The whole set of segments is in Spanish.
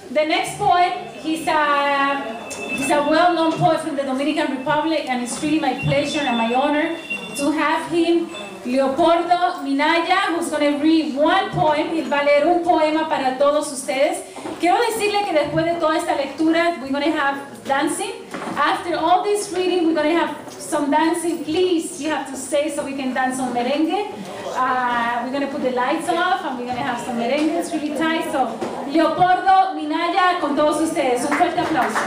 The next poet, he's a well-known poet from the Dominican Republic, and it's really my pleasure and my honor to have him, Leopoldo Minaya, who's going to read one poem. Él va a leer un poema para todos ustedes. Quiero decirle que después de toda esta lectura, we're going to have dancing. After all this reading, we're going to have some dancing. Please, you have to stay so we can dance on merengue. We're going to put the lights off and we're going to have some merengue. It's really tight. So, Leopoldo Minaya con todos ustedes. Un fuerte aplauso.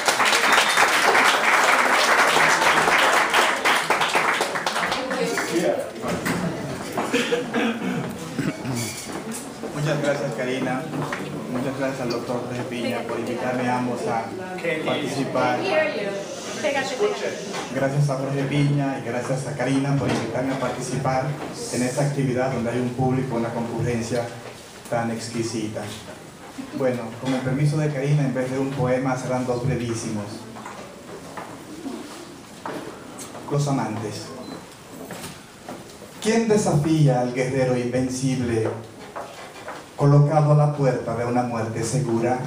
Muchas gracias, Karina. Muchas gracias al doctor Jorge Piña por invitarme a ambos a participar. Gracias a Jorge Piña y gracias a Karina por invitarme a participar en esta actividad donde hay un público, una concurrencia tan exquisita. Bueno, con el permiso de Karina, en vez de un poema serán dos brevísimos. Los amantes. ¿Quién desafía al guerrero invencible colocado a la puerta de una muerte segura?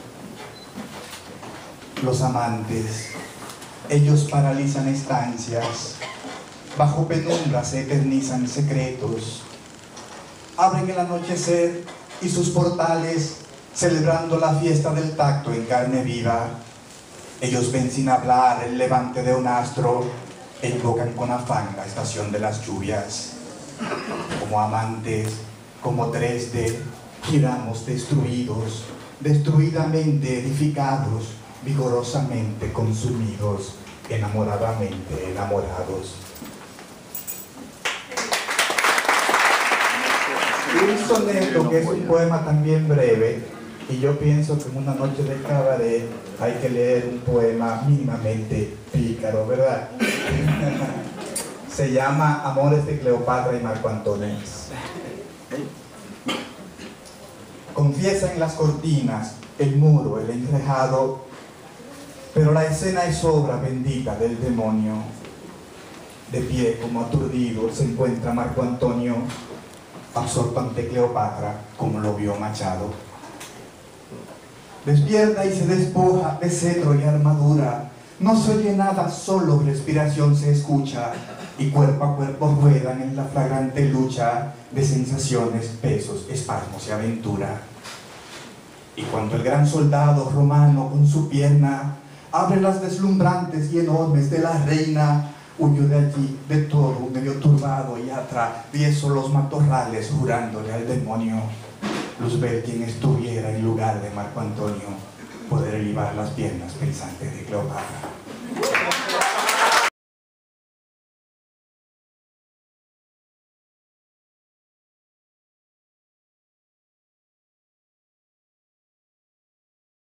Los amantes. Ellos paralizan estancias, bajo penumbra se eternizan secretos, abren el anochecer y sus portales celebrando la fiesta del tacto en carne viva. Ellos ven sin hablar el levante de un astro e invocan con afán la estación de las lluvias. Como amantes, como 3D, giramos destruidos, destruidamente edificados, vigorosamente consumidos, enamoradamente enamorados. Un soneto que es un poema también breve, y yo pienso que en una noche de cabaret hay que leer un poema mínimamente pícaro, ¿verdad? Se llama Amores de Cleopatra y Marco Antonio. Confiesa en las cortinas, el muro, el enrejado, pero la escena es obra bendita del demonio. De pie como aturdido se encuentra Marco Antonio, absorto ante Cleopatra como lo vio Machado. Despierta y se despoja de cetro y armadura. No se oye nada, solo respiración se escucha, y cuerpo a cuerpo ruedan en la flagrante lucha de sensaciones, pesos, espasmos y aventura. Y cuando el gran soldado romano con su pierna abre las deslumbrantes y enormes de la reina, huyó de allí de todo medio turbado y atravieso los matorrales jurándole al demonio Luzbel quien estuviera en lugar de Marco Antonio poder libar las piernas pensantes de Cleopatra.